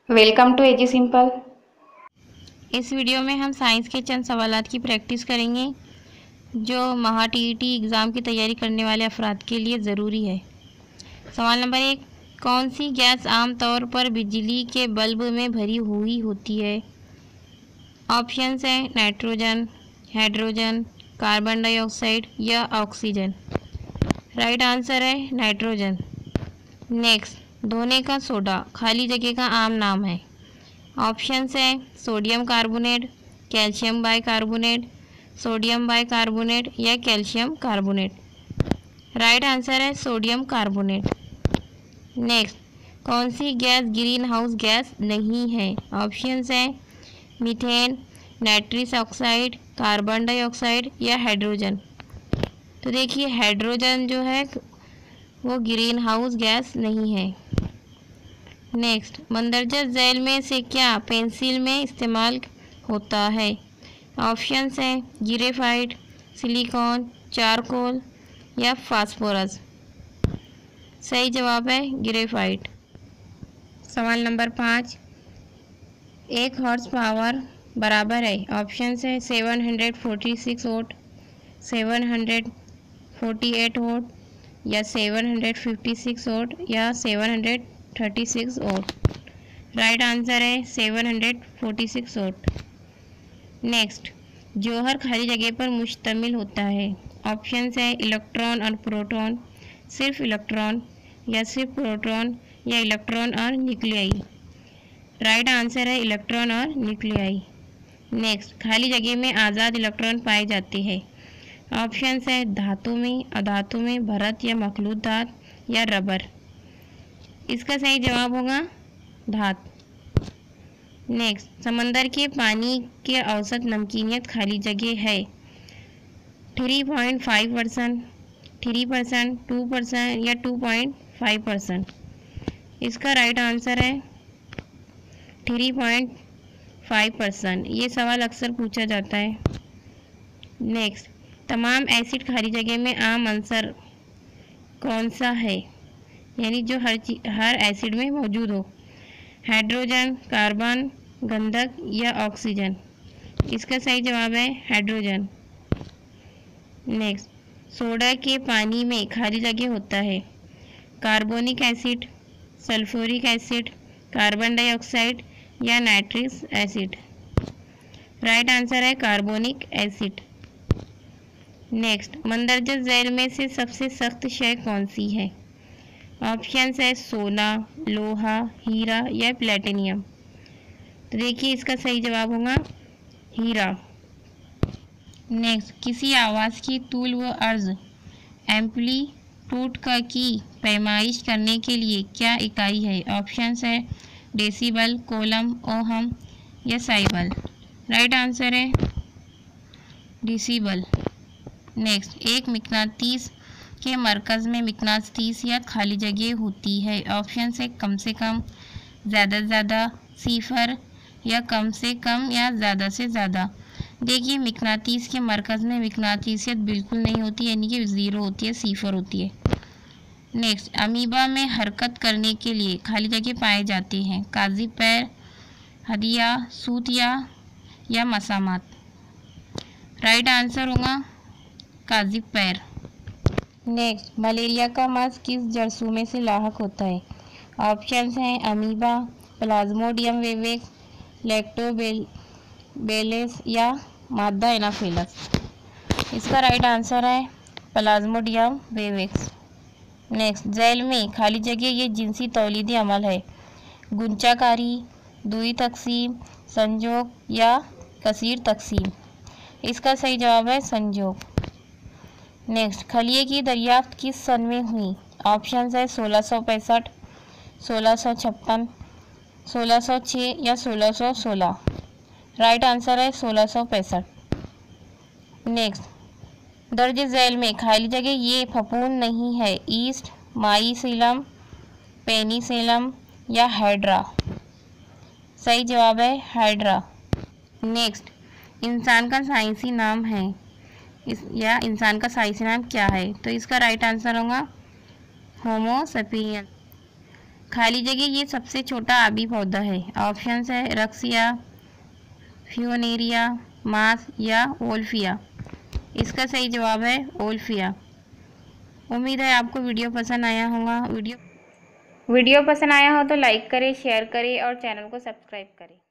Welcome to AG simple. इस video में हम साइंस के चंद सवालात की प्रैक्टिस करेंगे जो महा टीईटी एग्ज़ाम की तैयारी करने वाले अफराद के लिए ज़रूरी है। सवाल नंबर 1, कौन सी गैस आमतौर पर बिजली के बल्ब में भरी हुई होती है? ऑप्शंस हैं नाइट्रोजन, हाइड्रोजन, कार्बन डाइऑक्साइड या ऑक्सीजन। राइट आंसर है नाइट्रोजन। नेक्स्ट, धोने का सोडा खाली जगह का आम नाम है। ऑप्शंस हैं sodium carbonate, calcium bicarbonate, sodium bicarbonate या कैल्शियम कार्बोनेट। राइट आंसर है सोडियम कार्बोनेट। नेक्स्ट, कौन सी गैस ग्रीन हाउस गैस नहीं है? ऑप्शंस हैं methane, nitrous oxide, carbon dioxide या हाइड्रोजन। तो देखिए हाइड्रोजन जो है वो ग्रीन हाउस गैस नहीं है। नेक्स्ट, मंदरजा झैल में से क्या पेंसिल में इस्तेमाल होता है? ऑप्शंस हैं ग्रेफाइट, सिलिकॉन, चारकोल या फास्फोरस। सही जवाब है ग्रेफाइट। सवाल नंबर 5, 1 हॉर्स पावर बराबर है। ऑप्शंस है 746 वोट, 748 वोट या 756 वोट या 736 वोट। राइट आंसर है 746 वोट। नेक्स्ट, जौहर खाली जगह पर मुश्तमिल होता है। ऑप्शंस है इलेक्ट्रॉन और प्रोटॉन, सिर्फ इलेक्ट्रॉन या सिर्फ प्रोटॉन या इलेक्ट्रॉन और न्यूक्लियाई। राइट आंसर है इलेक्ट्रॉन और न्यूक्लियाई। नेक्स्ट, खाली जगह में आज़ाद इलेक्ट्रॉन पाए जाते हैं। ऑप्शंस है धातु में, अधातु में, भरत या मखलूत धात या रबर। इसका सही जवाब होगा धात। नेक्स्ट, समंदर के पानी के औसत नमकीनियत खाली जगह है 3.5%, 3%, 2% या 2.5%। इसका राइट आंसर है 3.5%। ये सवाल अक्सर पूछा जाता है। नेक्स्ट, तमाम एसिड खाली जगह में आम आंसर कौन सा है? यानी जो हर एसिड में मौजूद हो। हाइड्रोजन, कार्बन, गंधक या ऑक्सीजन। इसका सही जवाब है हाइड्रोजन। नेक्स्ट, सोडा के पानी में खाली जगह होता है carbonic acid, sulphuric acid, carbon dioxide या नाइट्रिक एसिड। राइट आंसर है कार्बोनिक एसिड। नेक्स्ट, मंदरजा झैल में से सबसे सख्त शय कौन सी है? ऑप्शंस है सोना, लोहा, हीरा या प्लेटिनियम। तो देखिए इसका सही जवाब होगा हीरा। नेक्स्ट, किसी आवाज़ की तूल व अर्ज एम्पलीट्यूड की पैमाइश करने के लिए क्या इकाई है? ऑप्शंस है डेसिबल, कोलम, ओहम या साइबल। राइट आंसर है डेसिबल। नेक्स्ट, एक मिकनातीस के मरकज़ में मिकनातीस या खाली जगह होती है। ऑप्शन है कम से कम, ज़्यादा से ज़्यादा, सिफर या कम से कम या ज़्यादा से ज़्यादा। देखिए मिकनातीस के मरकज़ में मिकनातीसियत बिल्कुल नहीं होती, यानी कि ज़ीरो होती है, सिफर होती है। नेक्स्ट, अमीबा में हरकत करने के लिए खाली जगह पाए जाते हैं काजी पैर, हदिया, सूतिया या मसामात। राइट आंसर होगा काजी पैर। नेक्स्ट, मलेरिया का मर्ज किस जरासीम से लाहक होता है? ऑप्शंस हैं अमीबा, प्लाज्मोडियम विवेक्स, लैक्टोबैसिलस या मादा एनाफिलस। इसका राइट आंसर है प्लाज्मोडियम विवेक्स। नेक्स्ट, झैल में खाली जगह ये जिनसी तौलीदी अमल है गुंचाकारी, दुई तकसीम, संजोग या कसीर तकसीम। इसका सही जवाब है संजोग। नेक्स्ट, खलिए की दरियाफ्त किस सन में हुई? ऑप्शंस है 1665, 1656, 1606 या 1616। राइट आंसर है 1665। नेक्स्ट, दर्ज झैल में खाली जगह ये फफूंद नहीं है ईस्ट, माइसीलम, पेनिसिलम या हाइड्रा। सही जवाब है हाइड्रा। नेक्स्ट, इंसान का साइंसी नाम है इंसान का साइंसी नाम क्या है? तो इसका राइट आंसर होगा होमो सेपियन। खाली जगह, ये सबसे छोटा आबी पौधा है। ऑप्शंस है रक्सिया, फ्यूनेरिया, मास या ओल्फिया। इसका सही जवाब है ओल्फिया। उम्मीद है आपको वीडियो पसंद आया होगा। वीडियो पसंद आया हो तो लाइक करें, शेयर करें और चैनल को सब्सक्राइब करें।